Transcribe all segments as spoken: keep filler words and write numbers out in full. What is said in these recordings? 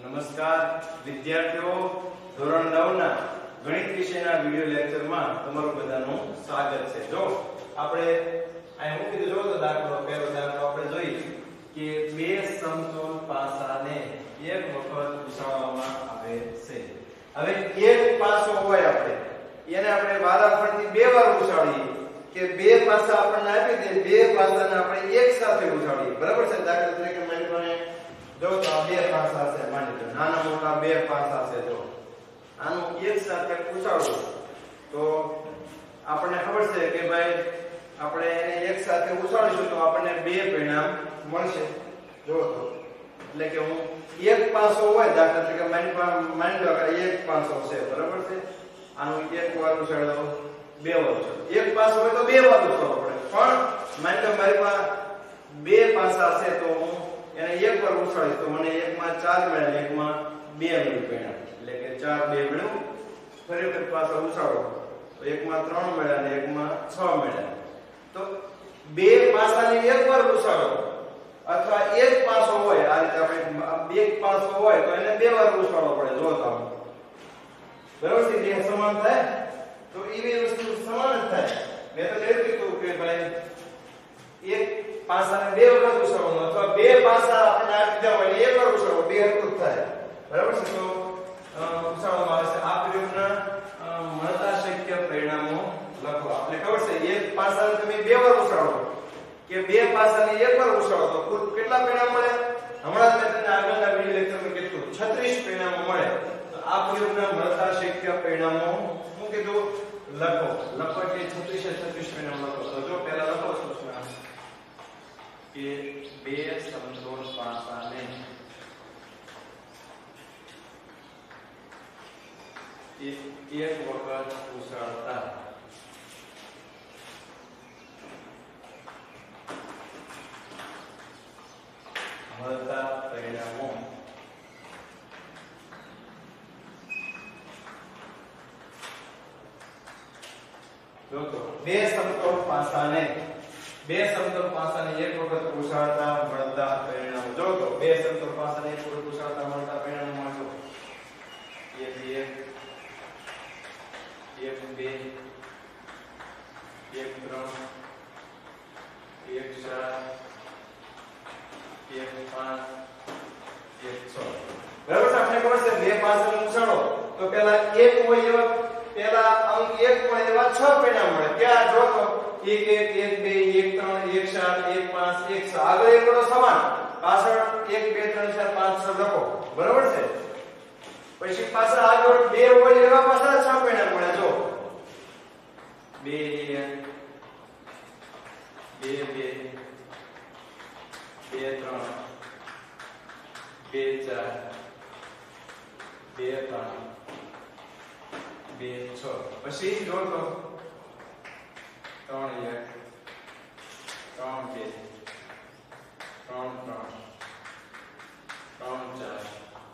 નમસ્કાર વિદ્યાર્થીઓ, ધોરણ નવ ના ગણિત વિષયના વિડિયો લેક્ચરમાં તમારું બધાનું સ્વાગત છે। જો આપણે અહીં હું કીધું જો તો દાખલો પહેલો દાખલો આપણે જોઈએ કે બે સમતોલ પાસાને એક વખત ઉછાળવામાં આવે છે। હવે એક પાસો હોય આપણે એને આપણે વારાફરતી બે વાર ઉછાળીએ કે બે પાસા આપણને આપી દે, બે પાસાને આપણે એક સાથે ઉછાળીએ, બરાબર છે। દાખલા તરીકે માની પાસે જો તો બે પાસા છે, માની લો નાના મોટા બે પાસા છે, જો આનું એક સાથે ઉછાળો તો આપણને ખબર છે કે ભાઈ આપણે એને એક સાથે ઉછાળીશું તો આપણને બે પરિણામ મળશે। જો તો એટલે કે હું એક પાસો હોય દાખલા તરીકે માની માની લો કે એક પાસો છે, બરાબર છે, આનું એક વાર ઉછાળો બે વાર ઉછાળો, એક પાસો હોય તો બે વાર ઉછાળવો પડે, પણ માની લો મારી પાસે બે પાસા છે તો હું એને એક વાર ઉછાળીશ તો મને એકમાં ચાર મળે, એકમાં બે મળ્યું પરિણામ, એટલે કે ચાર બે મળ્યું। ફરી વખત પાછા ઉછાળો તો એકમાં ત્રણ મળ્યા અને એકમાં છ મળ્યા। તો બે પાસાને એક વાર ઉછાળો અથવા એક પાસો હોય, આ રીતે આપણે બે પાસો હોય તો એને બે વાર ઉછાળવો પડે। જો તો બરાબર છે, બે સમાન થાય તો એવી વસ્તુ સમાન જ થાય। મેં તો એવું કીધું કે ભાઈ એક પાસાને બે વખત ઉછાળવાનો અથવા બે પાસા આપણે આ દીધા હોય એક વાર ઉછાળો, બે હરખું થાય, બરાબર છે। તો ઉછાળવામાં આવે છે। આ પ્રયોગના મળતા શક્ય પરિણામો લખો। આપણે ખબર છે એક પાસાને તમે બે વાર ઉછાળો કે બે પાસાને એક વાર ઉછાળો તો કુલ કેટલા પરિણામ મળે? હમણાં મેં તમને આગળના વિડિયો લેક્ચરમાં કીધું છત્રીસ પરિણામો મળે। તો આ પ્રયોગના મળતા શક્ય પરિણામો હું કીધું લખો લખો એટલે છત્રીસ છત્રીસ પરિણામ લખો। તો જો પહેલા લખો છો કે બે સમતોલ પાસાને એક વખત ઉછાળતા મળતા પરિણામો જો તો બે સમતોલ પાસાને બે સમતોલ પાસાને એક વખત ઉછાળતા મળતા પરિણામો। જો તો બે સમતોલ પાસાને એક વખત ઉછાળતા મળતા પરિણામો મળો એક એક એક બે એક ત્રણ એક ચાર એક પાંચ એક છ, બરાબર છે। આપણે ખબર છે બે પાસાને ઉછાળો તો પહેલા એક હોય એવા પહેલા અંક એક હોય એવા છ પરિણામ મળે। ક્યાં જો તો એક એક એક બે એક ત્રણ એક ચાર એક પાંચ એક છ, આગળ એક વડો સમાન, પાછળ એક બે ત્રણ ચાર પાંચ છ લખો, બરાબર છે। પછી પાછળ આગળ બે હોય એવા પાછળ છ પરિણામ મળે। જો બે બે બે બે ત્રણ બે ચાર બે ત્રણ બે છ, પછી જો તો ત્રણ એક ત્રણ બે ત્રણ ત્રણ ત્રણ ચાર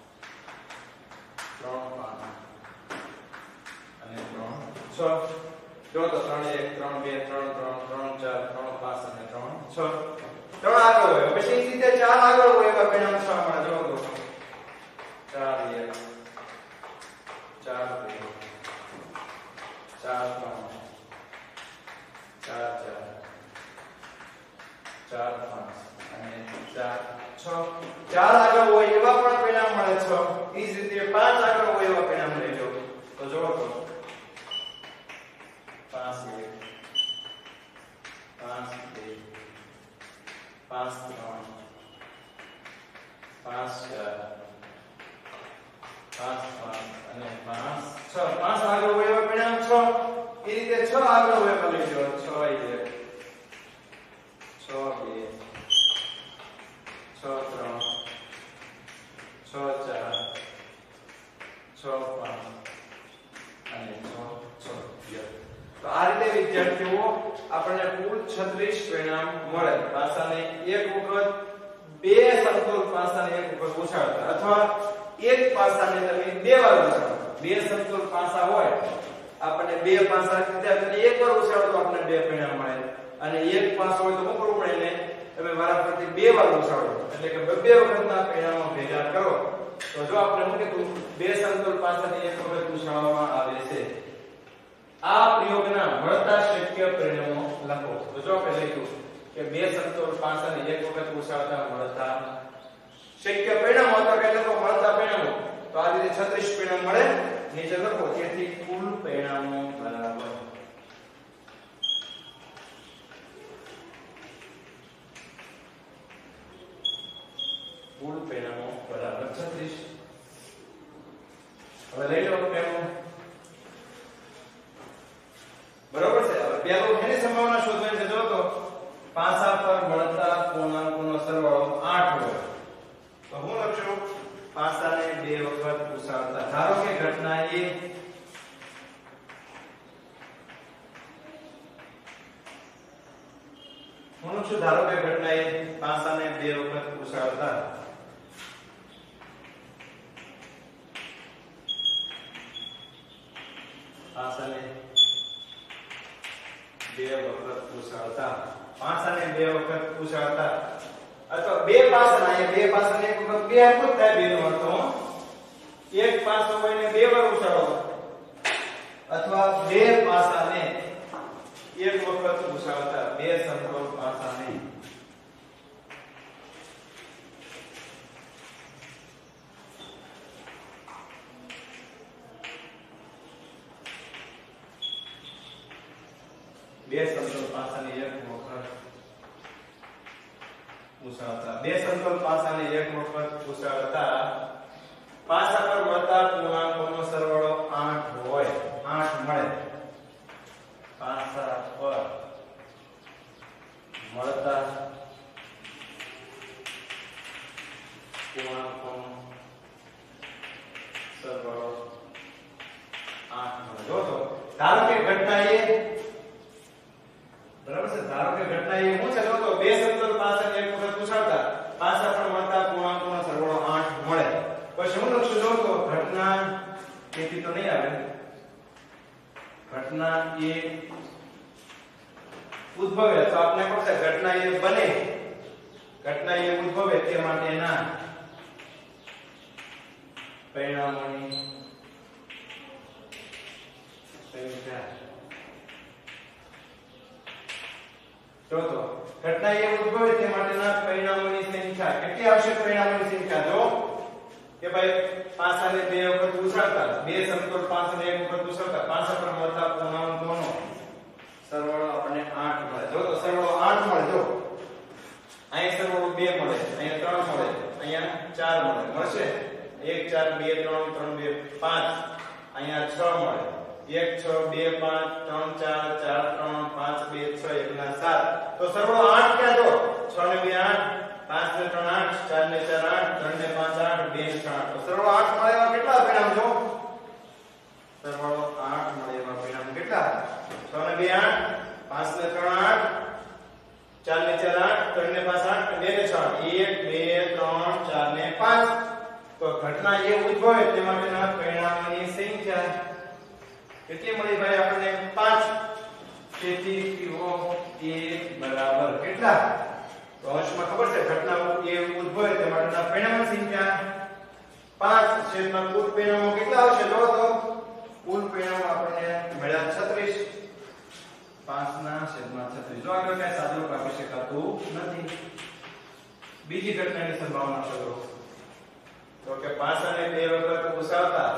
ત્રણ પાંચ અને ત્રણ છ। જો તો ત્રણ એક ત્રણ બે ત્રણ ત્રણ ત્રણ ચાર ત્રણ પાંચ અને ત્રણ છ, ત્રણ આગળ હોય પછી સીધે ચાર આગળ હોય એવા પરિણામ છ મળે। જો તો ચાર એક ચાર બે ચાર ત્રણ ચાર ચાર ચાર પાંચ અને ચાર છ, ચાર આગળ હોય એવા પણ પરિણામ મળે છ। એ જ રીતે પાંચ આગળ હોય એવા પરિણામ લેજો તો જો તો પાંચ એક પાંચ બે પાંચ ત્રણ પાંચ ચાર પાંચ પાંચ અને પાંચ છ, પાંચ આગળ હોય એવા પરિણામ છ। એ રીતે છ આગળ હોય એવા લેજો છ એક છ બે છ ત્રણ છ ચાર છ પાંચ અને છ છ। તો આ રીતે વિદ્યાર્થીઓ આપણને કુલ છત્રીસ પરિણામ મળે। પાસાને એક વખત બે સમતોલ પાસાને એક વખત ઉછાળતા અથવા એક પાસાને તમે બે વાર ઉછાળો। બે સમતોલ પાસા હોય આપણને બે પાસા વિદ્યાર્થીને એક વાર ઉછાળો તો આપણને બે પરિણામ મળે, અને એક પાસો હોય તો શું કરવું પડે? એને તમે વારાફરતી બે વાર ઉછાળો એટલે કે બે વખતના પરિણામો ભેગા કરો તો તો જો આપણે શું કીધું બે સમતોલ પાસાને એક વખત પૂછવામાં આવે છે. આ પ્રયોગના મળતા શક્ય પરિણામો લખો. તો જો આપણે લખ્યું કે બે સમતોલ પાસાને એક વખત પૂછાતા મળતા શક્ય પરિણામો અથવા કે લખો મળતા પરિણામો. તો આ રીતે છત્રીસ પરિણામ મળે. નીચે લખો તેથી કુલ પરિણામો બરાબર કુલ પરિણામો બરાબર છત્રીસ. હવે લઈ લો પહેલું બરાબર છે. હવે પહેલું એની સંભાવના શોધવાની છે. જો તો પાસા પર મળતા પૂર્ણાંકોનો સરવાળો આઠ હોય તો હું લખશું પાસાને બે વખત ઉસાડતા. ધારો કે ઘટના એ હું લખશું ધારો કે ઘટના એ પાસાને બે વખત ઉસાડતા પાસાને બે વખત ઉસાડતા પાસાને બે વખત ઉસાડતા અથવા બે પાસા અહીંયા બે પાસાને એક વખત બે આપો થાય બે નો અર્થ એક પાસો હોય ને બે વાર ઉસાડો અથવા બે પાસાને એક વખત ઉસાડતા બે સમતોલ પાસાને બે સમતોલ પાસાને એક વખત ઉસાડતા બે સમતોલ પાસાને એક વખત ઉસાડતા પાસા પર મળતા પૂર્ણાંકોનો સરવાળો આઠ હોય આઠ મળે. પાસા પર મળતા પૂર્ણાંકોનો સરવાળો આઠ મળે. જો તો ધારો કે ઘટના એ બરાબર છે. ધારો કે ઘટના એ શું છે? જો તો બે સમતોલ પાસાને એક વખત ઉસાડતા પાસા પર મળતા પૂર્ણાંકોનો સરવાળો આઠ મળે. પછી હું લખશું જો તો ઘટના તેથી તો નહીં આવે. ઘટના એ ઉદ્ભવે તો આપણે કહે ઘટના એ બને ઘટના એ ઉદ્ભવે તે માટેના પરિણામોની સંખ્યા. જો તો ઘટના એ ઉદ્ભવે તે માટેના પરિણામોની સંખ્યા કેટલી આવશે? પરિણામોની સંખ્યા જો કે ભાઈ પાસાને બે વખત ઉસાડતા બે સમતોલ પાસાને એક વખત ઉસાડતા પાસા પર મળતા પૂર્ણાંકોનો સરવાળો આપણને આઠ મળે. જો તો સરવાળો આઠ મળે. જો અહીંયા સરવાળો બે મળે, અહીંયા ત્રણ મળે, અહીંયા ચાર મળે. મળશે એક ચાર બે ત્રણ ત્રણ બે પાંચ. અહીંયા છ મળે એક છ બે પાંચ ત્રણ ચાર ચાર ત્રણ પાંચ બે છ એક ના સાત. તો સરવાળો આઠ ક્યાં? જો છ ને બે આઠ પાંચ ને ત્રણ આઠ ચાર ને ચાર આઠ ત્રણ ને પાંચ આઠ બે ને ત્રણ આઠ. તો સરવાળો આઠ મળે એવા કેટલા પરિણામ? જો સરવાળો આઠ મળે એવા પરિણામ કેટલા? છ ને બે આઠ પાંચ ને ત્રણ આઠ ચાર ને ચાર આઠ ત્રણ ને પાંચ આઠ બે ને છ આઠ એક બે ત્રણ ચાર ને પાંચ. તો ઘટના એ ઉદ્ભવે તે માટેના પરિણામોની સંખ્યા કેટલી મળી ભાઈ આપણને? પાંચ. તેથી પીઓ એ બરાબર કેટલા? તો અંશમાં ખબર છે ઘટના એ ઉદ્ભવે તે માટેના પરિણામોની સંખ્યા પાંચ છેદમાં કુલ પરિણામો કેટલા આવશે? જો તો કુલ પરિણામો આપણને મળ્યા છત્રીસ. પાંચ ના છેદમાં છત્રીસ. જો આગળ કઈ સાદુરૂપ આપી શકાતું નથી. બીજી ઘટનાની સંભાવના શોધો. તો કે પાસાને બે વખત ઉસાડતા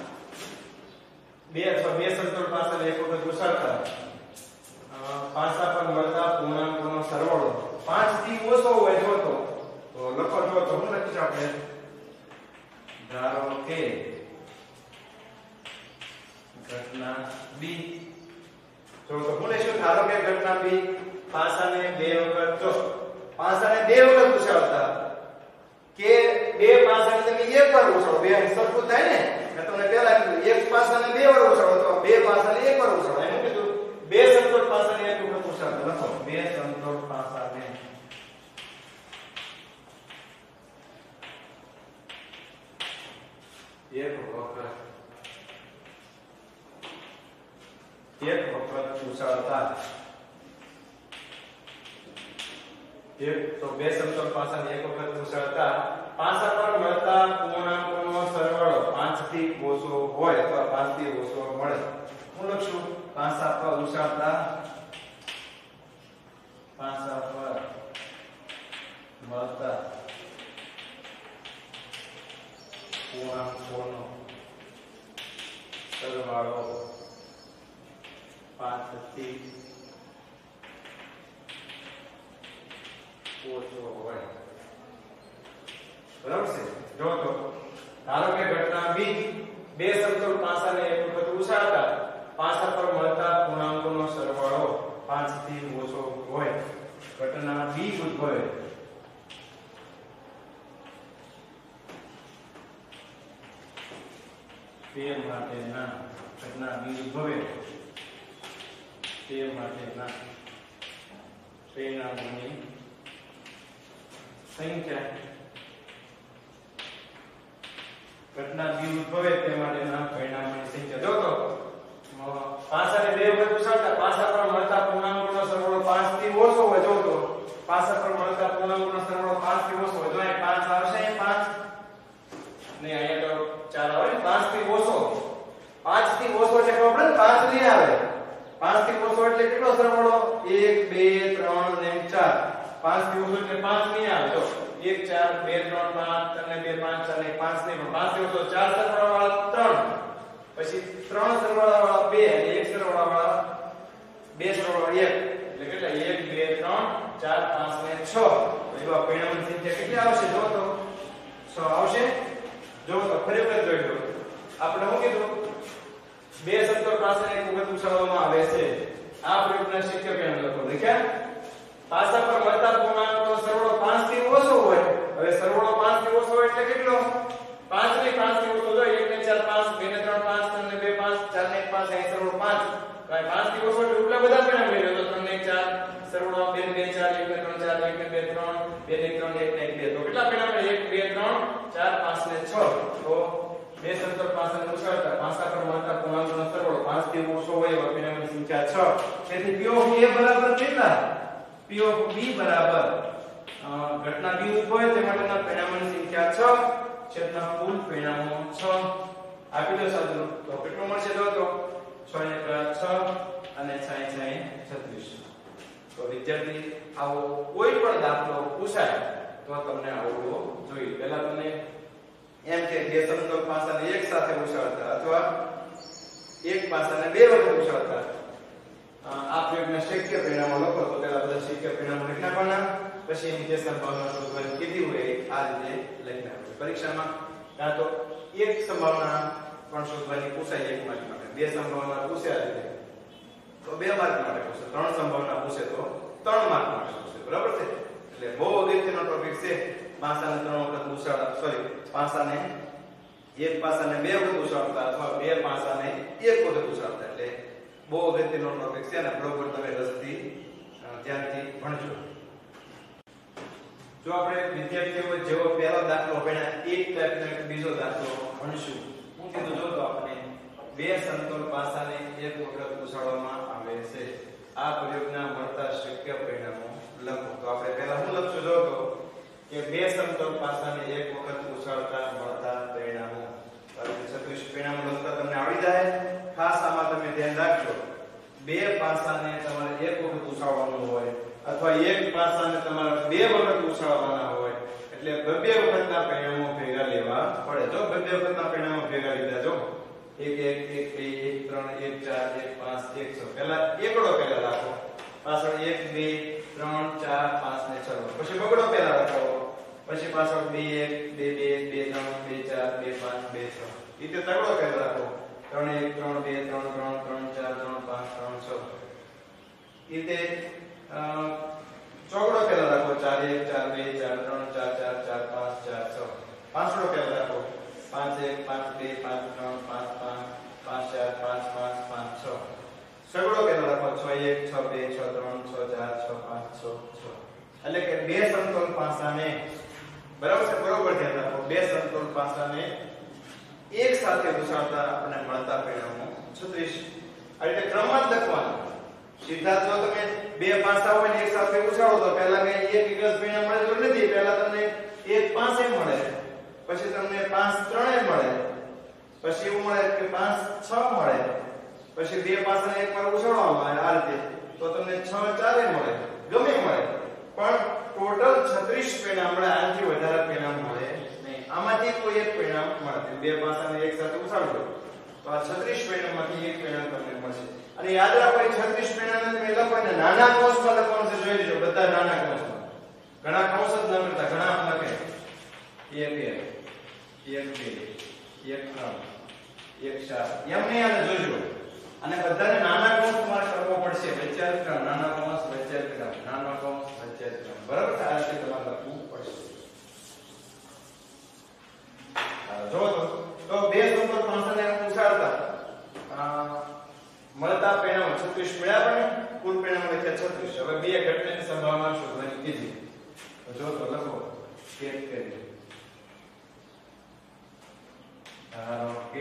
બે અથવા બે સમતોલ પાસાને એક વખત ઉસાડતા પાસા પર મળતા પૂર્ણાંકોનો સરવાળો પાંચ થી ઓછો હોય જો તો તો લખો જો તો હું લખીશ આપણે ધારો કે ઘટના બી. જો તો હું લઈશું ધારો કે ઘટના બી પાસાને બે વખત જો પાસાને બે વખત ઉછાળતા કે બે પાસાને તમે એક વાર ઉછાળો બે સરખું થાય ને મેં તમને પહેલા કીધું એક પાસાને બે વાર ઉછાળો તો બે પાસાને એક વાર ઉછાળો એમ કીધું. બે સમતોલ પાસાને એક વખત ઉછાળો લખો બે સમતોલ પાસાને એક વખત એક વખત ઉછાળતા એક તો બે સમતોલ પાસાને એક વખત ઉછાળતા પાસા પર મળતા પૂર્ણાંકોનો પૂર્ણાંકોનો સરવાળો પાંચ થી ઓછો હોય. બરાબર છે? જો તો ધારો કે ઘટના બી બે સમતલ પાસાને એક વખત ઉછાળતા પાસા પર મળતા પૂર્ણાંકોનો સરવાળો પાંચ થી ઓછો હોય. ઘટના બી ઉદ્ભવે તે માટેના ઘટના બી ઉદ્ભવે તે માટેના પરિણામોની સંખ્યા ઘટના બી ઉદ્ભવે તે માટેના પરિણામોની સંખ્યા. જો તો પાસાને બે વખત ઉછાળતા પાસા પર મળતા પૂર્ણાંકોનો સરવાળો પાંચ થી ઓછો હોય. જો તો પાસા પર મળતા પૂર્ણાંકોનો સરવાળો પાંચ થી ઓછો હોય. જો અહીં પાંચ આવશે, અહીં પાંચ ને અહીંયા તો ચાર આવે. પાંચ થી ઓછો, પાંચ થી ઓછો એટલે ખબર પડે ને, પાંચ નહીં આવે. પાંચ થી ઓછો એટલે કેટલો સરવાળો? એક બે ત્રણ ને ચાર. પાંચ થી ઓછો એટલે પાંચ નહીં આવે. જો એક ચાર બે ત્રણ પાંચ અને બે પાંચ ચાર ને પાંચ નહીં, પણ પાંચ થી ઓછો ચાર સરવાળા વાળા ત્રણ, પછી ત્રણ સરવાળા વાળા બે અને એક સરવાળા વાળા બે સરવાળા એક, એટલે કેટલા? એક બે ત્રણ ચાર પાંચ ને છ. એવા પરિણામની સંખ્યા કેટલી આવશે? જો તો છ આવશે. જો તો ફરી વખત જોઈ લો. આપણે શું કીધું? બે સમતલ પાસાને એક વખત ઉછાળવામાં આવે છે. આ પ્રયોગના શક્ય પરિણામ લખો. લખ્યા? પાસા પર મળતા પૂર્ણાંકોનો સરવાળો પાંચ થી ઓછો હોય. હવે સરવાળો પાંચ થી ઓછો હોય એટલે કેટલો? પાંચ ને પાંચ થી ઓછો. જો એક ને ચાર પાંચ, બે ને ત્રણ પાંચ, ત્રણ ને બે પાંચ, ચાર ને એક પાંચ, અહીં સરવાળો પાંચ. ભાઈ પાંચ થી ઓછો એટલે એટલા બધા પરિણામ લઈ લો. તો ત્રણ ને એક ચાર, સરવાળો બે ને બે ચાર, એક ને ત્રણ ચાર, એક ને બે ત્રણ, બે ને ત્રણ એક ને એક બે. તો કેટલા પરિણામ? એક બે ત્રણ ચાર પાંચ ને છ. તો બે સમતલ પાસાને ઉછાળતા પાસા પર મળતા પૂર્ણાંકોનો સરવાળો પાંચ થી ઓછો હોય એવા પરિણામની સંખ્યા છ. તેથી P of A બરાબર કેટલા? P of B બરાબર ઘટના બી ઉદ્ભવે તે માટેના પરિણામોની સંખ્યા છ છેદના કુલ પરિણામો છ. આપી દો સાદું તો કેટલું મળશે? જો તો છ ને છ અને છ છ છત્રીસ. તો વિદ્યાર્થી આવો કોઈ પણ દાખલો પૂછાય તો તમને આવડવો જોઈએ. પહેલા તમને એમ કે બે સમતલ પાસાને એક સાથે ઉછાળતા અથવા એક પાસાને બે વખત ઉછાળતા આ પ્રયોગના શક્ય પરિણામો લખો. તો પહેલા બધા શક્ય પરિણામો લખી નાખવાના, પછી એની જે સંભાવના શોધવાની કીધી હોય આ રીતે લખી નાખવાની. પરીક્ષામાં કાં તો એક સંભાવના પણ શોધવાની પૂછાય એક માર્ક માટે, બે સંભાવના પૂછે આ રીતે તો બે માર્ક માટે પૂછે, ત્રણ સંભાવના પૂછે તો ત્રણ માર્ક માટે પૂછે. બરાબર છે? એટલે બહુ અગત્યનો ટોપિક છે. પાસાને ત્રણ વખત ઉછાળતા, સોરી પાસાને એક પાસાને બે વખત ઉછાળતા અથવા બે પાસાને એક વખત ઉછાળતા, એટલે બહુ અગત્યનો ટોપિક છે ને બરોબર તમે રસથી ધ્યાનથી ભણજો. જો આપણે વિદ્યાર્થીઓ જેવો પહેલો દાખલો ભણ્યા એક ટાઈપનો એક બીજો દાખલો ભણશું. હું કીધું જો તો આપણે બે સમતલ પાસાને એક વખત ઉછાળવામાં આવે છે. આ પ્રયોગના મળતા શક્ય પરિણામો લખો. તો આપણે પહેલા શું લખશું? જો તો કે બે સમતલ પાસાને એક વખત ઉછાળતા મળતા પરિણામો. છત્રીસ પરિણામો લખતા તમને આવડી જાય. ખાસ આમાં તમે ધ્યાન રાખજો, બે પાસાને તમારે એક વખત ઉછાળવાનું હોય અથવા એક પાસાને તમારે બે વખત ઉછાળવાના હોય એટલે બે વખતના પરિણામો ભેગા લેવા પડે. જો બે વખતના પરિણામો ભેગા લીધા, જો એક એક એક બે એક ત્રણ એક ચાર એક પાંચ એક છ, પહેલા એકડો પહેલા રાખો, પાછળ એક બે ત્રણ ચાર પાંચ ને છ, પછી બગડો પહેલા રાખો, પછી પાછળ બે એક બે બે બે ત્રણ બે ચાર બે પાંચ બે છ, રીતે તગડો પહેલા રાખો, ત્રણ એક ત્રણ બે ત્રણ ત્રણ ત્રણ ચાર ત્રણ પાંચ ત્રણ છ, રીતે ચોગડો પહેલા રાખો, ચાર એક ચાર બે ચાર ત્રણ ચાર ચાર ચાર પાંચ ચાર છ, પાંચડો પહેલા રાખો, પાંચ એક પાંચ બે પાંચ ત્રણ પાંચ પાંચ પાંચ ચાર પાંચ પાંચ પાંચ છ, સગડો પહેલા રાખો, છ એક છ બે છ ત્રણ છ ચાર છ પાંચ છ છ. એટલે કે બે સમતોલ પાસાને, બરાબર છે, બરોબર ધ્યાન રાખો, બે સમતોલ પાસાને એક સાથે ઉછાળતા આપણને મળતા પરિણામો છત્રીસ. આ રીતે ક્રમમાં જ લખવાનું. સીધા જો તમે બે પાસા હોય ને એક સાથે ઉછાળો તો પહેલા કઈ એક એક જ પરિણામ મળે તો નથી, પહેલા તમને એક પાંચ એ મળે, પછી તમને પાંચ ત્રણ મળે, પછી એવું મળે કે પાંચ છ મળે, પછી બે પાસાને એકવાર ઉછાળવામાં આવે આ રીતે તો તમને છ ચાર મળે, ગમે મળે, પણ ટોટલ છત્રીસ પરિણામ મળે. આનાથી વધારે પરિણામ મળે નહીં. આમાંથી કોઈ એક પરિણામ મળે. બે પાસાને એક સાથે ઉછાળજો તો આ છત્રીસ પરિણામમાંથી એક પરિણામ તમને મળશે. અને યાદ રાખો એ છત્રીસ પરિણામને તમે લખો ને નાના કૌંસમાં લખવાનું છે. જોઈ લેજો બધા નાના કૌંસમાં. ઘણા કૌંસ જ ન કરતા, ઘણા આમ લખે એક એક એક બે એક ત્રણ એક ચાર એમ નહીં આને જોજો. અને બધાને નાના કૌંસ તમારે કરવો પડશે. વચ્ચે અલ્પવિરામ, નાના કૌંસ, વચ્ચે અલ્પવિરામ, નાના કૌંસ, વચ્ચે અલ્પવિરામ. બરાબર છે? આ રીતે તમારે લખવું પડશે. જો તો બે સમતોલ પાંચાને ઉછાળતા મળતા પરિણામો છત્રીસ મળ્યા. પણ કુલ પરિણામો લખ્યા છત્રીસ. હવે બે ઘટનાની સંભાવના શોધવાની કીધી. તો જો તો લખો એક કરી. ધારો કે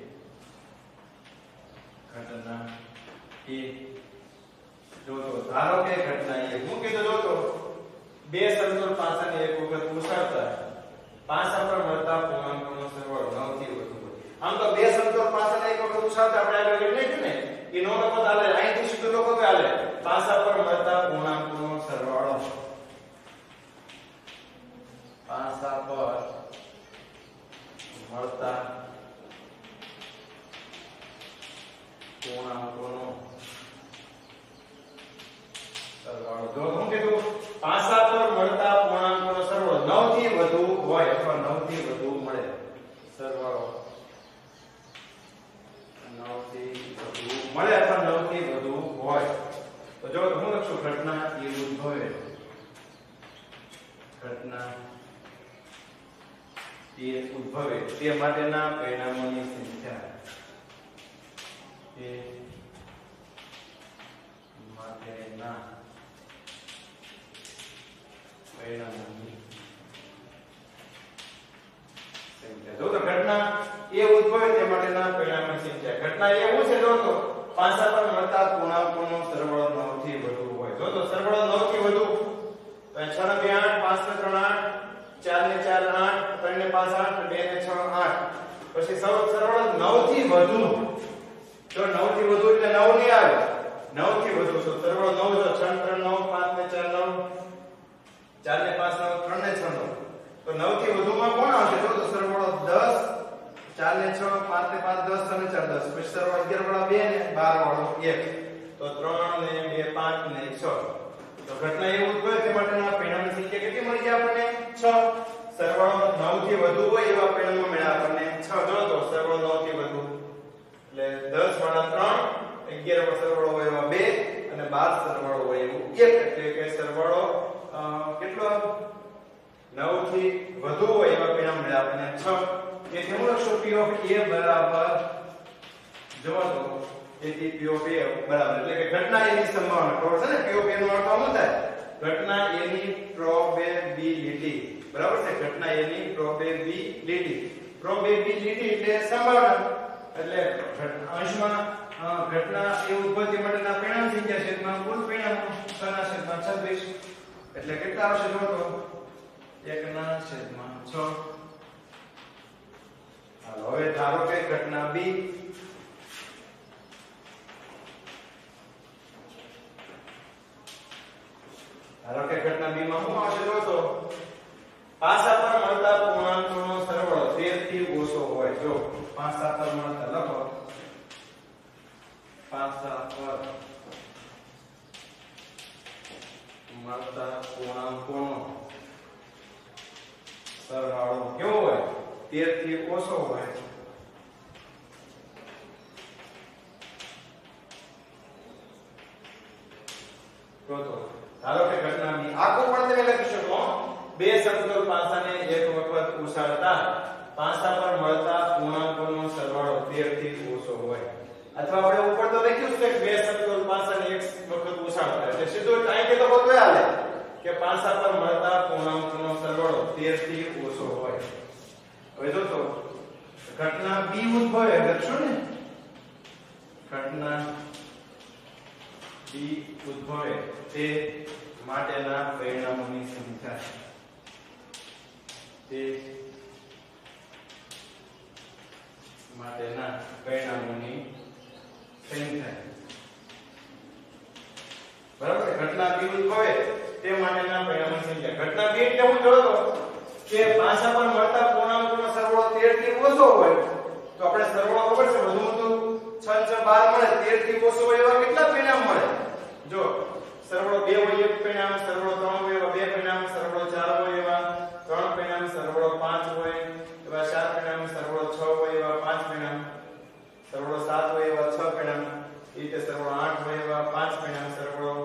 ઘટના એ જો તો ધારો કે ઘટના એ હું કીધું જો તો બે સમતોલ પાંચાને એક વખત ઉછાળતા પાંચા પર મળતા પૂર્ણાંકોનો સરવાળો નવ થી વધુ હોય. આમ તો બે સમતોલ પાંચાને એક વખત ઉછાળતા આપણે આગળ લખ્યું ને એ નો લખો તો હાલે, અહીંથી સીધું લખો તો હાલે. પાંચા પર મળતા પૂર્ણાંકોનો સરવાળો પાંચા પર મળતા પૂર્ણાંકોનો સરવાળો. જો હું કીધું પાંચા પર મળતા પૂર્ણાંકોનો સરવાળો નવ થી વધુ હોય અથવા નવ થી વધુ મળે. સરવાળો નવ થી વધુ મળે અથવા નવ થી વધુ હોય તો જો હું લખશું ઘટના એ ઉદ્ભવે. ઘટના એ ઉદ્ભવે તે માટેના પરિણામોની સંખ્યા તે માટેના પરિણામોની સંખ્યા. જો તો ઘટના એ ઉદ્ભવે તે માટેના પરિણામોની સંખ્યા. ઘટના એ શું છે? જો તો પાંચા પર મળતા પૂર્ણાંકોનો સરવાળો નવ થી વધુ હોય. જો તો સરવાળો નવ થી વધુ તો છ ને બે આઠ, પાંચ ને ત્રણ આઠ, ચાર ને ચાર આઠ, ત્રણ ને પાંચ આઠ, બે ને છ આઠ. પછી સરવાળો નવ થી વધુ. જો નવ થી વધુ એટલે નવ નહીં આવે. નવ થી વધુ તો સરવાળો નવ. જો છ ને ત્રણ નવ, પાંચ ને ચાર નવ, ચાર ને પાંચ નવ, ત્રણ ને છ નવ. તો નવ થી વધુમાં કોણ આવશે? જો તો સરવાળો દસ, ચાર ને છ, પાંચ ને પાંચ દસ, છ ને ચાર દસ. પછી સરવાળો અગિયાર વાળો બે ને બાર વાળો એક. તો ત્રણ ને બે પાંચ ને છ. તો ઘટના એ ઉદ્ભવે તે માટેના પરિણામની સંખ્યા કેટલી મળી જાય આપણને? છ. સરવાળો નવ થી વધુ હોય એવા પરિણામો મળ્યા આપણને છ. જો તો સરવાળો નવ થી વધુ એટલે દસ વાળા ત્રણ, અગિયાર વાળો સરવાળો હોય એવા બે અને બાર સરવાળો હોય એવું એક. એટલે કે સરવાળો કેટલો નવ થી વધુ હોય એવા પરિણામ મળ્યા આપણને છ. તેથી હું લખશું P of A બરાબર જો તો તેથી P of A બરાબર એટલે કે ઘટના એની સંભાવના ખબર છે ને? P of A નો અર્થ શું થાય? ઘટના એની પ્રોબેબિલિટી. બરાબર છે? ઘટના એની પ્રોબેબિલિટી. પ્રોબેબિલિટી એટલે સંભાવના. એટલે અંશમાં ઘટના એ ઉદ્ભવતી માટેના પરિણામ સંખ્યા છેદમાં કુલ પરિણામો છના છેદમાં છત્રીસ. એટલે કેટલા આવશે? જો તો એક ના છેદમાં છ. હાલો હવે ધારો કે ઘટના B ધારો કે ઘટના B માં શું આવશે? જો તો પાસા પર મળતા પૂર્ણાંકોનો સરવાળો તેર થી ઓછો હોય. જો પાસા પર મળતા લખો પાસા પર મળતા પૂર્ણાંકોનો સરવાળો કેવો હોય? તેર થી ઓછો હોય. તો તો ધારો કે ઘટના B આખું પણ તમે લખી શકો. બે સમતોલ પાંચાને એક વખત ઉછાળતા પાંચા પર મળતા પૂર્ણાંકોનો સરવાળો તેર થી ઓછો હોય. અથવા આપણે ઉપર તો લખ્યું છે કે બે સમતોલ પાંચાને એક વખત ઉછાળતા એટલે સીધું ટાઈમ કે લખો તો હાલે કે પાંચા પર મળતા પૂર્ણાંકોનો સરવાળો તેર થી ઓછો હોય. હવે જો તો ઘટના B ઉદ્ભવે લખશો ને ઘટના B ઉદ્ભવે તે માટેના પરિણામોની સંખ્યા તે માટેના પરિણામોની સંખ્યા. બરાબર? ઘટના B ઉદ્ભવે તે માટેના પરિણામોની સંખ્યા. ઘટના B એટલે હું જોતો કે પાછા પર મળતા પૂર્ણાંકોનો સરવાળો તેર થી ઓછો હોય તો આપણે સરવાળો ખબર છે વધુ વધુ છ છ બાર મળે, તેર થી ઓછો હોય એવા કેટલા પરિણામ મળે? જો સરવાળો બે હોય એક પરિણામ, સરવાળો ત્રણ હોય એવા બે પરિણામ, સરવાળો ચાર હોય એવા ત્રણ પરિણામ, સરવાળો પાંચ હોય એવા ચાર પરિણામ, સરવાળો છ હોય એવા પાંચ પરિણામ, સરવાળો સાત હોય એવા છ પરિણામ, એ રીતે સરવાળો આઠ હોય એવા પાંચ પરિણામ, સરવાળો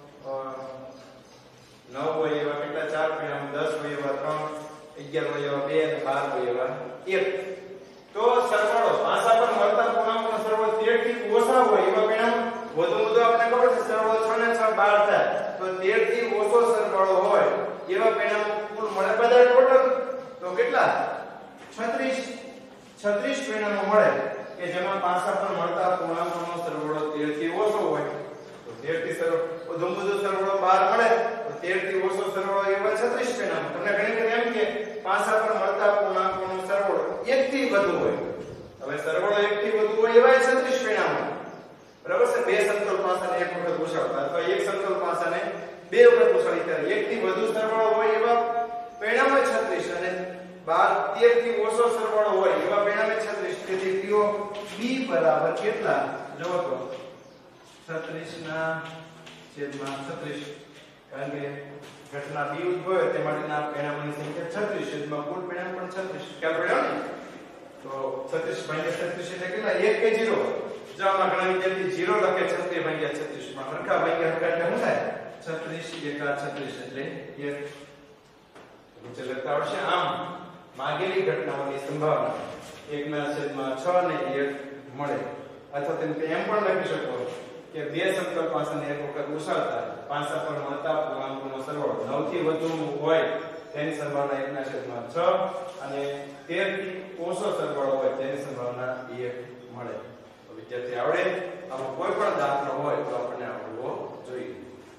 નવ હોય એવા કેટલા ચાર પરિણામ, દસ હોય એવા ત્રણ, અગિયાર હોય એવા બે અને બાર હોય એવા એક. તો સરવાળો પાસા પર મળતા પૂર્ણાંકોનો સરવાળો તેર થી ઓછા હોય એવા પરિણામ વધુ વધુ આપણે ખબર છે સરવાળો છ ને છ બાર થાય, તો તેર થી ઓછો સરવાળો હોય એવા પરિણામ કુલ મળે બધા ટોટલ તો કેટલા? છત્રીસ છત્રીસ પરિણામો મળે કે જેમાં પાસા પર મળતા પૂર્ણાંકોનો સરવાળો તેર થી ઓછો હોય તો તેર થી વધુ વધુ સરવાળો બાર મળે તો તેર થી ઓછો સરવાળો એવા છત્રીસ પરિણામ. તમને ઘણી વખત એમ કે પાસા પર મળતા પૂર્ણાંકોનો સરવાળો એક થી વધુ હોય. હવે સરવાળો એક થી વધુ હોય એવા છત્રીસ પરિણામો, બરાબર છે? બે સમતોલ પાસાને એક વખત ઉછાળતા અથવા એક સમતોલ પાસાને બે વખત ઉછાળી ત્યારે એક થી વધુ સરવાળો હોય એવા પરિણામો છત્રીસ અને બાર તેર થી ઓછો સરવાળો હોય એવા પરિણામે છત્રીસ. તેથી પીઓ બી બરાબર કેટલા? જો તો છત્રીસ ના છેદમાં છત્રીસ, કારણ કે ઘટના બી ઉદ્ભવે તે માટેના પરિણામોની સંખ્યા છત્રીસ, છેદમાં કુલ પરિણામ પણ છત્રીસ. ખ્યાલ પડ્યો ને? તો છત્રીસ ભાગ્યા છત્રીસ એટલે કેટલા? એક કે ઝીરો? જો આમાં ઘણા વિદ્યાર્થી ઝીરો લખે છત્રીસ ભાગ્યા છત્રીસ, માં હરખા ભાગ્યા હરખા એટલે શું થાય? છત્રીસ એકા છત્રીસ એટલે એક. નીચે લખતા આવશે આમ માગેલી ઘટનાઓની સંભાવના એક ના છેદમાં છ ને એક મળે. અથવા તમે એમ પણ લખી શકો કે બે સમતલ પાસાને એક વખત ઉછાળતા પાસા પર મળતા પૂર્ણાંકોનો સરવાળો નવ થી વધુ હોય તેની સંભાવના એક ના છેદમાં છ અને તેર થી ઓછો સરવાળો હોય તેની સંભાવના એક મળે. તો વિદ્યાર્થી આવડે આમાં કોઈ પણ દાખલો હોય તો આપણને આવડવો જોઈએ.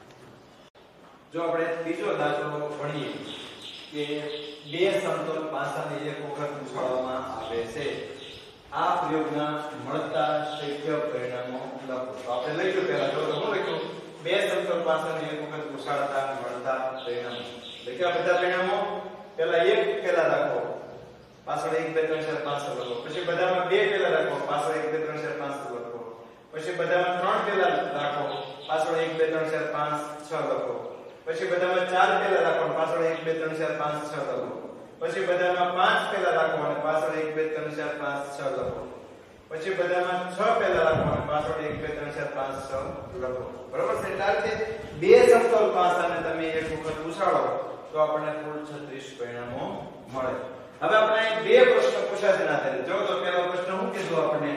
જો આપણે ત્રીજો દાખલો ભણીએ કે બે સમતલ પાસાને એક વખત ઉછાળવામાં આવે છે, આ પ્રયોગના મળતા શક્ય પરિણામો લખો. તો આપણે લખ્યું પહેલા જો હું લખ્યું બે સમતલ પાસાને એક વખત ઉછાળતા મળતા પરિણામો. લખ્યા બધા પરિણામો. પહેલા એક પહેલા રાખો, પાછળ એક બે ત્રણ ચાર પાંચ લખો. પછી બધામાં બે પહેલા રાખો, પાછળ એક બે ત્રણ ચાર પાંચ લખો. પછી બધામાં ત્રણ પહેલા રાખો, પાછળ એક બે ત્રણ ચાર પાંચ છ લખો. પછી બધામાં ચાર પહેલા રાખો, પાછળ એક બે ત્રણ ચાર પાંચ છ લખો. પછી બધામાં પાંચ પહેલા રાખો અને પાછળ એક બે ત્રણ ચાર પાંચ છ લખો. પછી બધામાં છ પહેલા રાખો અને પાછળ એક બે ત્રણ ચાર પાંચ છ લખો. બરાબર છે? એટલે આ રીતે બે સમતલ પાસાને તમે એક વખત ઉછાળો તો આપણને કુલ છત્રીસ પરિણામો મળે. હવે આપણે બે પ્રશ્ન પૂછ્યા છે ના થાય. જો તો પહેલો પ્રશ્ન શું કીધું આપણે?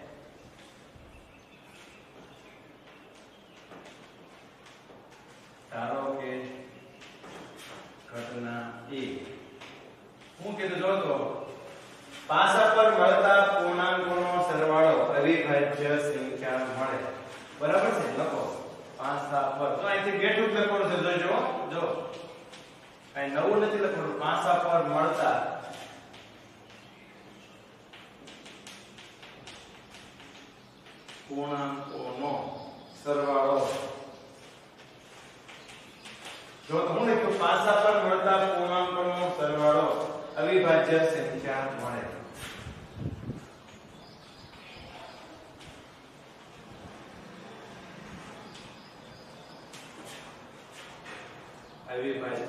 ધારો કે ઘટના એક હું કીધું જો તો પાસા પર મળતા પૂર્ણાંકોનો સરવાળો અવિભાજ્ય સંખ્યા મળે. બરાબર છે? લખો પાસા પર. તો અહીંથી બેઠું લખવાનું છે. જોજો જો કઈ નવું નથી લખવાનું. પાસા પર મળતા પૂર્ણાંકોનો સરવાળો. જો હું લખ્યું પાસા પર મળતા પૂર્ણાંકોનો સરવાળો અવિભાજ્ય સંખ્યા મળે. અવિભાજ્ય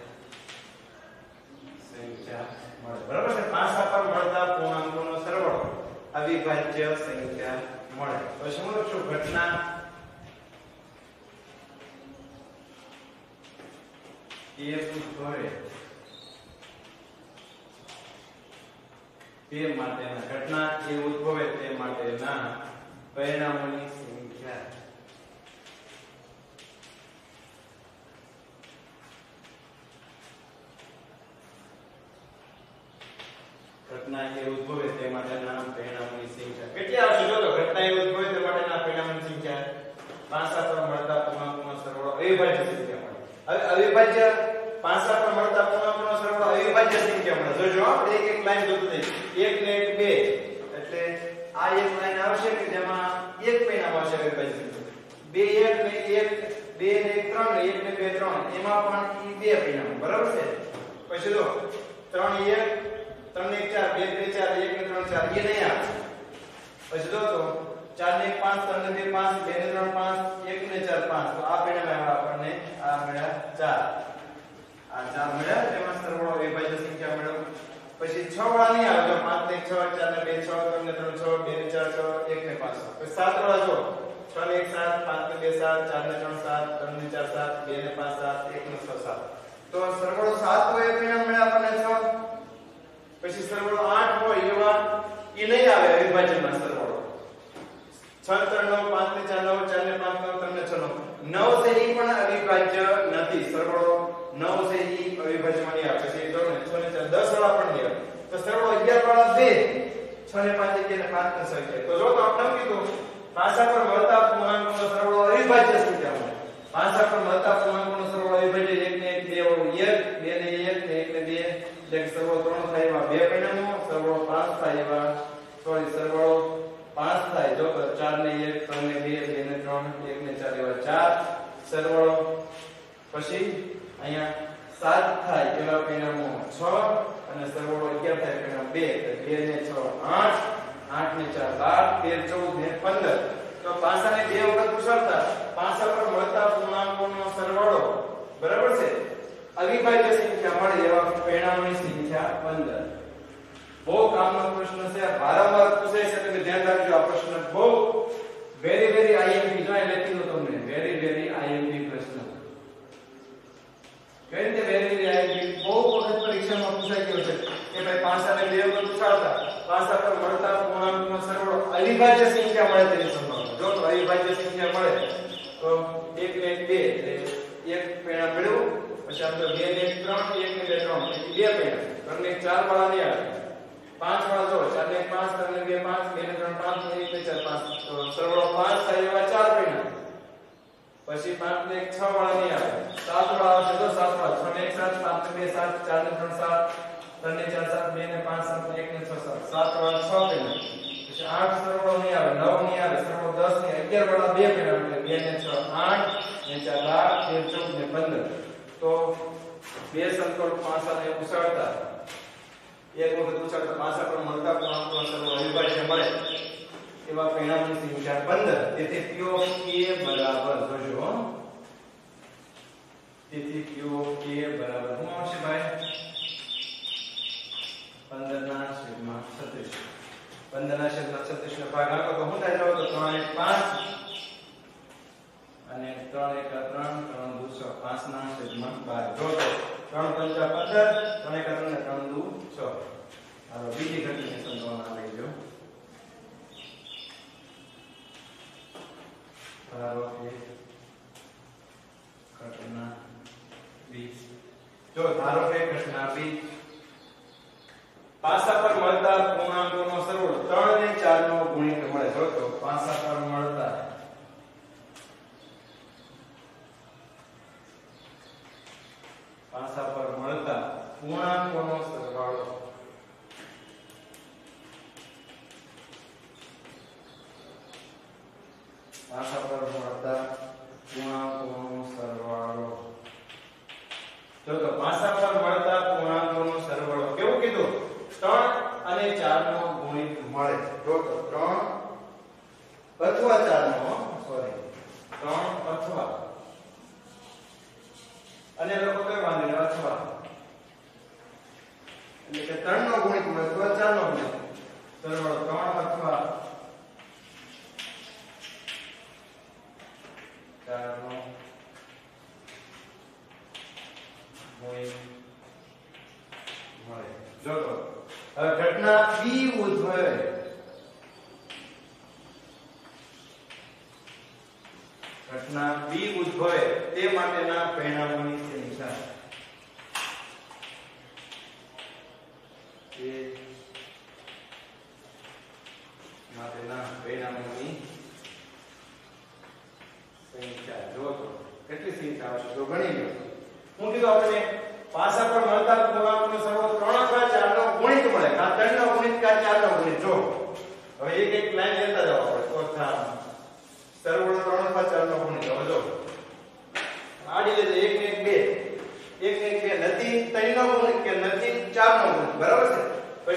સંખ્યા મળે. બરાબર છે? પાસા પર મળતા પૂર્ણાંકોનો સરવાળો અવિભાજ્ય સંખ્યા મળે. તો શું લખશું? ઘટના એક ઉદ્ભવે તે માટેના ઘટના એ ઉદ્ભવે તે માટેના પરિણામોની સંખ્યા ઘટના એ ઉદ્ભવે તે માટેના પરિણામોની સંખ્યા કેટલી આવશે? જો તો ઘટના એ ઉદ્ભવે તે માટેના પરિણામોની સંખ્યા પાસા પર મળતા પૂર્ણાંકોનો સરવાળો અવિભાજ્ય સંખ્યા મળે. હવે અવિભાજ્ય પાસા પર મળતા પૂર્ણાંકોનો સરવાળો અવિભાજ્ય સંખ્યા મળે. જોજો આપણે એક એક લાઈન જોતું જઈએ. એક ને એક બે એટલે આ એક લાઈન આવશે કે જેમાં એક પરિણામ આવશે અવિભાજ્ય સંખ્યા. બે એક ને એક, બે ને એક ત્રણ ને એક ને બે ત્રણ, એમાં પણ ઈ બે પરિણામ. બરાબર છે? પછી જો ત્રણ એક ત્રણ ને એક ચાર, બે ત્રણ ચાર, એક ને ત્રણ ચાર, એ નહીં આવે. પછી જો તો ચાર ને એક પાંચ, ત્રણ ને બે પાંચ, બે ને ત્રણ પાંચ, એક ને ચાર પાંચ. તો આ પરિણામ આપણને આ મળ્યા ચાર. આ ચાર મળ્યા. તેમાં સરવાળો અવિભાજ્ય સંખ્યા મેળવો. પછી છ વાળા નહીં આવે. જો પાંચ ને એક છ, ચાર ને બે છ, ત્રણ ને ત્રણ છ, બે ને ચાર છ, એક ને પાંચ. પછી સાત વાળા જો છ ને એક સાત, પાંચ ને બે સાત, ચાર ને ત્રણ સાત, ત્રણ ને ચાર સાત, બે ને પાંચ સાત, એક ને છ સાત. તો સરવાળો સાત હોય એ પરિણામ મળે આપણને છ. પછી સરવાળો આઠ હોય એવા ઈ નહીં આવે અવિભાજ્યમાં સરવાળો. છ ત્રણ નવ, પાંચ ને ચાર નવ, ચાર ને પાંચ નવ, ત્રણ ને છ નવ. નવ છે ઈ પણ અવિભાજ્ય નથી. સરવાળો નવ છે ઈ અવિભાજ્યમાં નહીં આવે. પછી જો ને છ ને ચાર દસ વાળા પણ નહીં આવે. તો સરવાળો અગિયાર વાળા બે, છ ને પાંચ અગિયાર ને પાંચ ને છ અગિયાર. તો જો તો આપણે કીધું પાસા પર મળતા પૂર્ણાંકોનો સરવાળો અવિભાજ્ય સંખ્યા મળે. પાસા પર મળતા પૂર્ણાંકોનો સરવાળો અવિભાજ્ય એક ને એક, બે એક, બે ને એક ને એક ને બે, એટલે સરવાળો ત્રણ થાય એવા બે પરિણામો, સરવાળો પાંચ થાય એવા સોરી સરવાળો પાંચ થાય. જો તો ચાર ને એક, ત્રણ ને બે, બે ને ત્રણ, એક ને ચાર એવા ચાર સરવાળો. પછી અહીંયા સાત થાય એવા પરિણામો છ અને સરવાળો અગિયાર થાય પરિણામ બે. બે ને છ આઠ, આઠ ને ચાર બાર, તેર ચૌદ ને પંદર. તો પાસાને બે વખત ઉછળતા પાસા પર મળતા પૂર્ણાંકોનો સરવાળો બરાબર છે અવિભાજ્ય સંખ્યા મળે એવા પરિણામોની સંખ્યા પંદર. બહુ કામનો પ્રશ્ન છે. વારંવાર પૂછાય છે. તમે ધ્યાન રાખજો. આ પ્રશ્ન બહુ વેરી વેરી આઈએમપી જો લખી દો તમને. વેરી વેરી આઈએમપી પ્રશ્ન. કઈ રીતે વેરી વેરી આઈએમપી? બહુ વખત પરીક્ષામાં પૂછાઈ ગયો છે કે ભાઈ પાસાને બે વખત ઉછળતા પાસા પર મળતા પૂર્ણાંકોનો સરવાળો અવિભાજ્ય સંખ્યા મળે તેની સંભાવના. જો તો અવિભાજ્ય સંખ્યા મળે તો એક ને એક બે એટલે એક પરિણામ મેળવું. પછી આપણે બે ને એક ત્રણ, એક ને બે ત્રણ, બે પરિણામ. ત્રણ ને એક ચાર વાળા નહીં આવે. પાંચ વાળા જો ચાર ને એક પાંચ, ત્રણ ને બે પાંચ, બે ને ત્રણ પાંચ, એક ને ચાર પાંચ. તો સરવાળો પાંચ થાય એવા ચાર પરિણામ. પછી પાંચ ને એક છ વાળા નહીં આવે. સાત વાળા આવશે તો સાત વાળા. છ ને એક સાત, પાંચ ને બે સાત, ચાર ને ત્રણ સાત, ત્રણ ને ચાર સાત, બે ને પાંચ સાત, એક ને છ સાત. સાત વાળા છ પરિણામ. પછી આઠ સરવાળો નહીં આવે, નવ નહીં આવે, સરવાળો દસ ને અગિયાર વાળા બે પરિણામ એટલે બે ને છ આઠ, ને ચાર બાર, તેર ચૌદ ને પંદર. તો બે સંકલ્પ પાસાને ઉછળતા એક વખત ઉછળતા પાસા પર મળતા પૂર્ણાંકોનો સરવાળો અવિભાજ્ય મળે એવા પરિણામોની સંખ્યા પંદર. તેથી P of k બરાબર જોજો. તેથી P of k બરાબર શું આવશે ભાઈ? પંદર ના છેદમાં છત્રીસ. પંદર ના છેદમાં છત્રીસ નો ભાગ આપો તો શું થાય? જાવ તો ત્રણ એક પાંચ અને ત્રણ એક ત્રણ, ત્રણ દુ છ, પાંચ ના છેદમાં બાર. જો તો ત્રણ પંચા પંદર, ત્રણ એક ત્રણ ને ત્રણ દુ છ. હાલો બીજી ઘટની સંભાવના લઈ જો. ધારો કે ઘટના બીજ. જો ધારો કે ઘટના બીજ પાસા પર મળતા પૂર્ણાંકોનો સરવાળો ત્રણ ને ચાર નો ગુણિત મળે. જો તો પાસા પર મળતા પાસા પર મળતા પૂર્ણાંકોનો સરવાળો પાસા પર મળતા પૂર્ણાંકોનો સરવાળો. જો તો પાસા પર મળતા પૂર્ણાંકોનો સરવાળો કેવું કીધું? ત્રણ અને ચાર નો ગુણિત મળે. જો તો ત્રણ અથવા ચાર નો સોરી ત્રણ અથવા અને લોકો કઈ વાંધો નહીં અથવા એટલે કે ત્રણ નો ગુણિત મળે અથવા ચાર નો ગુણિત. સરવાળો ત્રણ અથવા ચાર નો ગુણિત મળે. જો તો હવે ઘટના બી ઉદ્ભવે. ઘટના બી ઉદ્ભવે તે માટેના પરિણામોની સંખ્યા. તે માટેના પરિણામોની સંખ્યા. જો તો કેટલી સંખ્યા આવશે તો ગણી લો. હું કીધું આપણે પાસા પર મળતા પૂર્ણાંકોનો સરવાળો ત્રણ અથવા ચાર નો ગુણિત મળે. કા ત્રણ નો ગુણિત કા ચાર નો ગુણિત. જો હવે એક એક લાઈન લેતા જાવ આપણે તો થાય સરવાળો ત્રણ અથવા ચાર નો ગુણિત. હવે જો આડી લેજો એક ને એક બે, એક ને એક બે નથી ત્રણ નો ગુણિત કે નથી ચાર નો ગુણિત. બરાબર છે?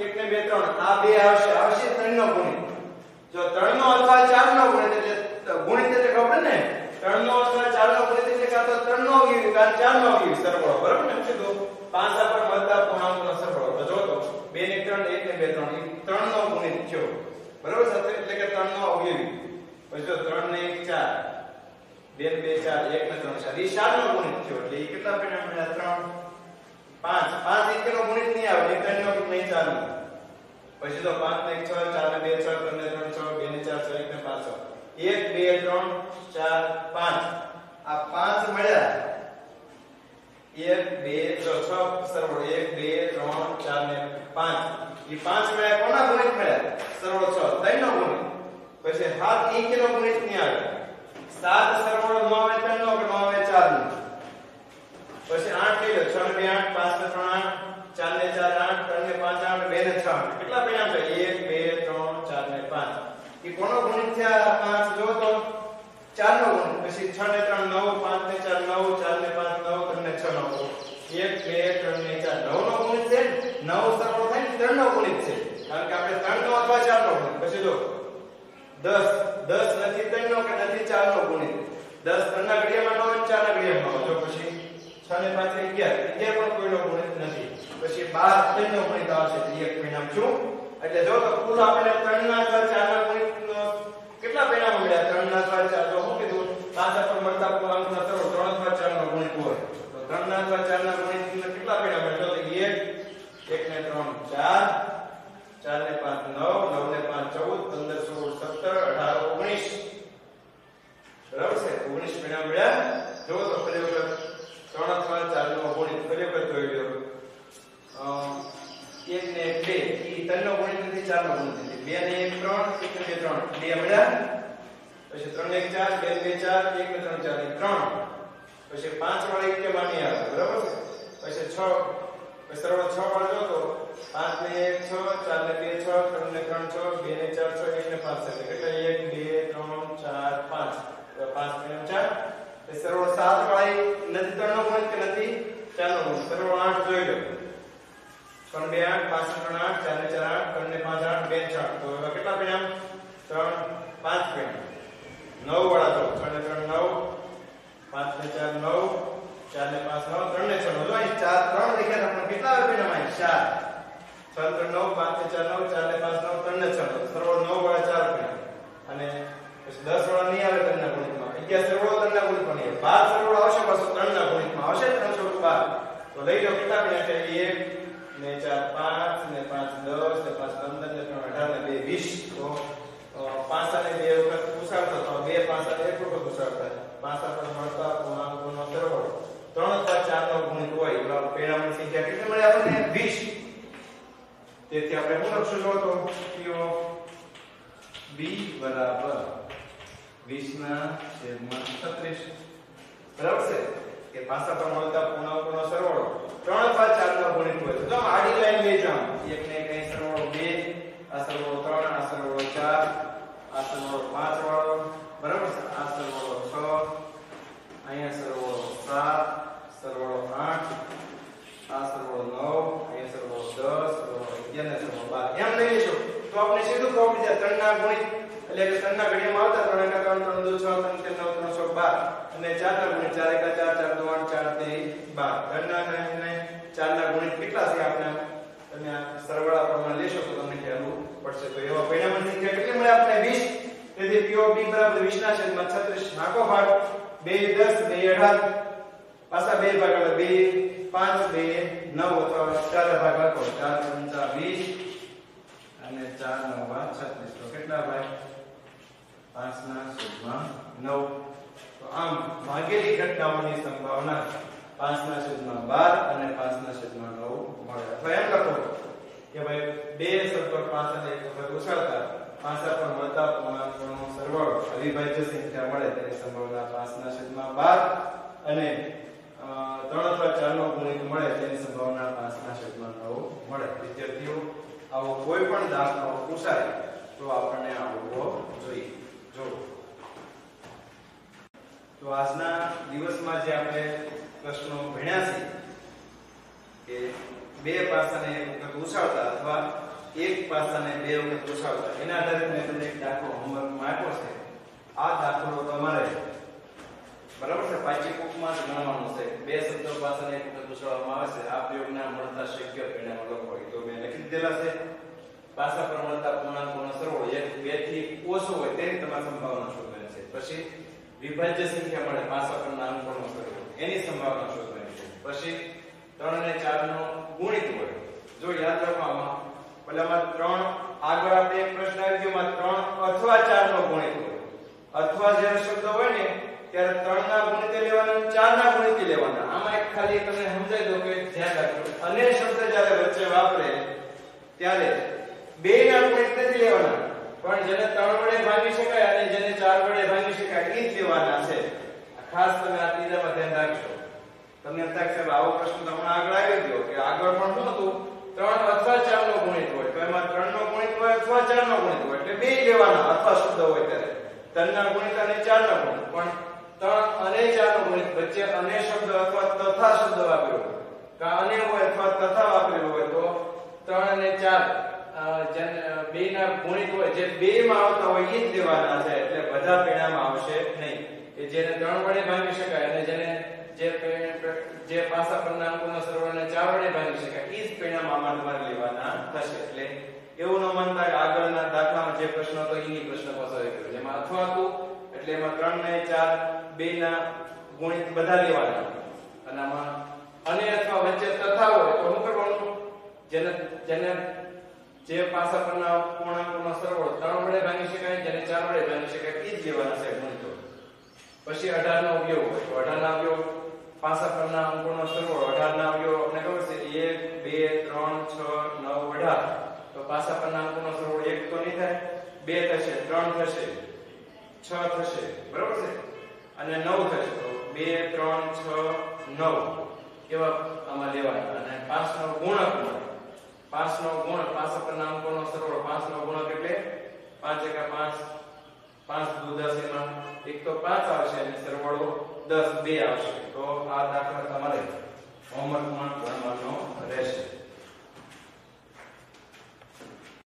એક ને બે ત્રણ આ બે આવશે આવશે ત્રણ નો ગુણિત જો ત્રણ નો અથવા ચાર નો ગુણિત એટલે ગુણિત એટલે ખબર ને ત્રણ નો અથવા ચાર નો ગુણિત એટલે કાં તો ત્રણ નો અવયવી કાં ચાર નો અવયવી સરવાળો બરાબર ને કીધું પાસા પર મળતા પૂર્ણાંકોનો સરવાળો તો જો તો બે ને ત્રણ એક ને બે ત્રણ એ ત્રણ નો ગુણિત થયો બરાબર સાથે એટલે કે ત્રણ નો અવયવી પછી જો ત્રણ ને એક ચાર બે ને બે ચાર એક ને ત્રણ ચાર એ ચાર નો ગુણિત થયો એટલે એ કેટલા પરિણામ મળ્યા ત્રણ પાંચ પાંચ એક નો ગુણિત નહીં આવે ત્રણ નો નહીં ચાર નો પછી તો પાંચ ને એક છ ચાર ને બે છ ત્રણ ને ત્રણ છ બે ને ચાર છ એક ને પાંચ એક બે ત્રણ ચાર પાંચ આ પાંચ મળ્યા એક બે છ સરવાળો એક બે ત્રણ ચાર ને પાંચ એ પાંચ મળ્યા કોના ગુણિત મળ્યા સરવાળો છ ત્રણ નો ગુણિત પછી સાત એક નો ગુણિત નહીં આવે સાત સરવાળો નો આવે ત્રણ નો કે નો આવે ચાર નો પછી આઠ લઈ લો છ ને બે આઠ પાંચ ને ત્રણ આઠ ચાર ને ચાર આઠ ત્રણ ને પાંચ આઠ બે ને છ કેટલા પરિણામ છે એક બે ત્રણ ચાર ને પાંચ એ કોનો ગુણિત થયા પાંચ જો તો ચાર નો ગુણિત પછી છ ને ત્રણ નવ પાંચ ને ચાર નવ ચાર ને પાંચ નવ ત્રણ ને છ નવ એક બે ત્રણ ને ચાર નવ નો ગુણિત છે નવ સરવાળો થાય ને ત્રણ નો ગુણિત છે કારણ કે આપણે ત્રણ નો અથવા ચાર નો ગુણિત પછી જો દસ દસ નથી ત્રણ નો કે નથી ચાર નો ગુણિત દસ ત્રણ ના ઘડિયામાં નો ચાર ના ઘડિયામાં જો પછી છ ને પાંચ અગિયાર અગિયાર પણ કોઈનો ગુણિત નથી પછી બાર ત્રણ નો ગુણિત આવશે એક પરિણામ શું એટલે જો તો કુલ આપણે ત્રણ ના અથવા ચાર ના ગુણિતનો કેટલા પરિણામ મળ્યા ત્રણ ના અથવા ચાર જો હું કીધું પાછા પર મળતા પૂર્ણાંકના સરવાળો ત્રણ અથવા ચાર નો ગુણિત હોય તો ત્રણ ના અથવા ચાર ના ગુણિતના કેટલા પરિણામ મળ્યા તો એક એક ને ત્રણ ચાર ચાર ને પાંચ નવ નવ ને પાંચ ચૌદ પંદર સોળ સત્તર અઢાર ઓગણીસ બરાબર છે ઓગણીસ પરિણામ મળ્યા જો તો ફરી વખત ત્રણ અથવા ચાર નો ગુણિત ફરી વખત જોઈ લો એક ને બે એ ત્રણ નો ગુણિત નથી ચાર નો ગુણિત નથી બે ને એક ત્રણ એક ને બે ત્રણ બે મળ્યા પછી ત્રણ ને એક ચાર બે ને બે ચાર એક ને ત્રણ ચાર એક ત્રણ પછી પાંચ વાળા એક કે માની આવે બરાબર છે પછી છ પછી સરવાળો છ વાળો જો તો પાંચ ને એક છ ચાર ને બે છ ત્રણ ને ત્રણ છ બે ને ચાર છ એક ને પાંચ એટલે કેટલા એક બે ત્રણ ચાર પાંચ પાંચ ને ચાર પછી સરવાળો સાત વાળા નથી ત્રણ નો ગુણિત કે નથી ચાર નો ગુણિત સરવાળો આઠ જોઈ લો ત્રણ બે આઠ પાંચ ત્રણ આઠ ચાર ને ચાર આઠ ત્રણ ને પાંચ આઠ બે છ તો કેટલા પરિણામ ત્રણ પાંચ પરિણામ નવ વાળા તો ત્રણ ને ત્રણ નવ પાંચ ને ચાર નવ ચાર ને પાંચ નવ ત્રણ ને છ નવ જો અહીં ચાર ત્રણ લખ્યા આપણે કેટલા પરિણામ અહીં ચાર છ ત્રણ નવ પાંચ ને ચાર નવ ચાર ને પાંચ નવ ત્રણ ને છ નવ સરવાળો નવ વાળા ચાર પરિણામ અને પછી દસ વાળા નહીં આવે ત્રણ ના ગુણિતમાં અગિયાર સરવાળો ત્રણ ના ગુણિતમાં નહીં બાર સરવાળો આવશે પાછો ત્રણ ના ગુણિતમાં આવશે ત્રણ ચોક બાર તો લઈ લો કેટલા પરિણામ છે એક ને ચાર પાંચ ને પાંચ દસ ને પાંચ પંદર ને ત્રણ અઢાર ને બે વીસ તો પાંચ ને બે વખત ઉસાડતા તો બે પાંચ ને એક વખત ઉસાડતા પાંચ પર મળતા પૂર્ણાંકોનો સરવાળો ત્રણ અથવા ચાર નો ગુણિત હોય એવા પરિણામની સંખ્યા કેટલી મળે આપણને વીસ તેથી આપણે શું લખશું જો તો p of b બરાબર વીસ ના છેદમાં છત્રીસ બરાબર છે કે પાસા પર મળતા પૂર્ણાંકોનો સરવાળો ત્રણ અથવા ચાર નો ગુણિત હોય તો આડી લાઈન લઈ જાઓ એક ને કઈ સરવાળો બે આ સરવાળો ત્રણ આ સરવાળો ચાર આ સરવાળો પાંચ વાળો બરાબર છે આ સરવાળો છ અહીંયા સરવાળો સાત સરવાળો આઠ આ સરવાળો નવ અહીંયા સરવાળો દસ સરવાળો અગિયાર ને સરવાળો બાર એમ લઈ લેશો તો આપણે સીધું ખબર પડી જાય ત્રણ ના ગુણિત એટલે કે ત્રણ ના ઘડિયામાં આવતા ત્રણ એકા ત્રણ ત્રણ દો છ ત્રણ તેર નવ ત્રણ સો બાર અને ચાર ના ગુણિત ચાર એકા ચાર ચાર દો આઠ ચાર તેર બાર ત્રણ ના અને ચાર ના ગુણિત કેટલા છે આપણે તમે આ સરવાળા પ્રમાણે લેશો તો તમને ખ્યાલ પડશે તો એવા પરિણામની સંખ્યા કેટલી મળે આપણે વીસ તેથી p of b બરાબર વીસ ના છેદમાં છત્રીસ નાખો ભાગ બે દસ બે અઢાર પાછા બે ભાગ એટલે બે પાંચ બે નવ અથવા ચાર ભાગ લખો ચાર પંચા વીસ અને ચાર નવ છત્રીસ તો કેટલા ભાઈ પાંચ ના છેદમાં નવ તો આમ ભાગેલી ઘટનાઓની સંભાવના પાંચ ના છેદમાં બાર અને પાંચ ના છેદમાં નવ મળે અથવા એમ લખો કે ભાઈ બે સત્તર પાંચ અને એક વખત ઉછળતા પાસા પર મળતા પૂર્ણાંકોનો સરવાળો અવિભાજ્ય સંખ્યા મળે તેની સંભાવના પાંચ ના છેદમાં બાર અને ત્રણ અથવા ચાર નો ગુણિત મળે તેની સંભાવના પાંચ ના છેદમાં નવ મળે વિદ્યાર્થીઓ આવો કોઈ પણ દાખલો પૂછાય તો આપણને આવડવો જોઈએ જો તો આજના દિવસમાં જે આપણે પ્રશ્નો ભણ્યા છે કે બે પાસાને એક વખત ઉછાળતા અથવા એક પાસાને બે વખત ઉછાળતા. એના આધારે મેં તમને એક દાખલો હોમવર્કમાં આપ્યો છે. આ દાખલો તમારે બરાબર છે પાઠ્યપુસ્તકમાં જ ગણવાનો છે. બે શબ્દો પાસાને એક વખત ઉછાળવામાં આવે છે. આ પ્રયોગના મળતા શક્ય પરિણામો લખો. તો મેં લખી દીધેલા છે. પાસા પર મળતા પૂર્ણાંકોનો સરવાળો એક બે થી ઓછો હોય તેની તમારી સંભાવના શોધવાની છે. પછી વિભાજ્ય સંખ્યા મળે પાસા પરના અંકોનો સરવાળો એની સંભાવના શોધવાની છે. પછી ત્રણ અને ચાર નો ગુણિત હોય. જો યાદ રાખવામાં પહેલામાં ત્રણ આગળ આપણે એક પ્રશ્ન આવી ગયો માં ત્રણ અથવા ચાર નો ગુણિત હોય. અથવા જ્યારે શબ્દ હોય ને ત્યારે ત્રણ ના ગુણિત લેવાના અને ચાર ના ગુણિત લેવાના. આમાં એક ખાલી તમને સમજાઈ દો કે ધ્યાન રાખજો. અને શબ્દ જ્યારે વચ્ચે વાપરે ત્યારે બે ના ગુણિત નથી લેવાના, પણ જેને ત્રણ વડે ભાગી શકાય અને જેને ચાર વડે ભાગી શકાય એ જ લેવાના છે. ખાસ તમે આ ત્રીજામાં ધ્યાન રાખજો. તમને એમ થાય કે આવો પ્રશ્ન તમને આગળ આવી ગયો કે આગળ પણ શું હતું ત્રણ અથવા ચાર નો ગુણિત હોય તો એમાં ત્રણ નો ગુણિત હોય અથવા ચાર નો ગુણિત હોય એટલે બે લેવાના અથવા શબ્દ હોય ત્યારે ત્રણ ના ગુણિત અને ચાર નો ગુણિત. પણ ત્રણ અને ચાર નો ગુણિત વચ્ચે અને શબ્દ અથવા તથા શબ્દ વાપર્યો કા અને હોય અથવા તથા વાપરેલો હોય તો ત્રણ અને ચાર બે ના ગુણિત હોય જે બે માં આવતા હોય એ જ લેવાના છે. એટલે બધા પરિણામ આવશે નહીં. કે જેને ત્રણ વડે ભાગી શકાય અને જેને જે જે પાસા પરના અંકોના સરવાળાને ચાર વડે ભાગી શકાય એ જ પરિણામ આમાં તમારે લેવાના થશે. એટલે એવું ન માનતા કે આગળના દાખલામાં જે પ્રશ્ન હતો એની પ્રશ્ન પસંદ કર્યો જેમાં અથવા હતું એટલે એમાં ત્રણ ને ચાર બે ના ગુણિત બધા લેવાના અને આમાં અને અથવા વચ્ચે તથા હોય તો શું કરવાનું જેને જેને જે પાસા પરના પૂર્ણાંકોનો સરવાળો ત્રણ વડે ભાગી શકાય જેને ચાર વડે ભાગી શકાય એ જ લેવાના છે ગુણિતો. પછી અઢાર નો અવયવ હોય તો અઢાર ના અવયવ પાસા પરના અંકોનો સરવાળો અઢાર ના અવયવ આપણે ખબર છે એક બે ત્રણ છ નવ અઢાર. તો પાસા પરના અંકોનો સરવાળો એક તો નહીં થાય, બે થશે, ત્રણ થશે, છ થશે, બરાબર છે, અને નવ થશે. તો બે ત્રણ છ નવ એવા આમાં લેવાના. અને પાંચ નો ગુણક મળે. પાંચ નો ગુણક પાસા પરના અંકોનો સરવાળો પાંચ નો ગુણક એટલે પાંચ એકા પાંચ, પાંચ દુ દસ, એમાં એક તો પાંચ આવશે અને સરવાળો દસ બે આવશે. તો આ દાખલા તમારે હોમવર્કમાં ગણવાનો રહેશે.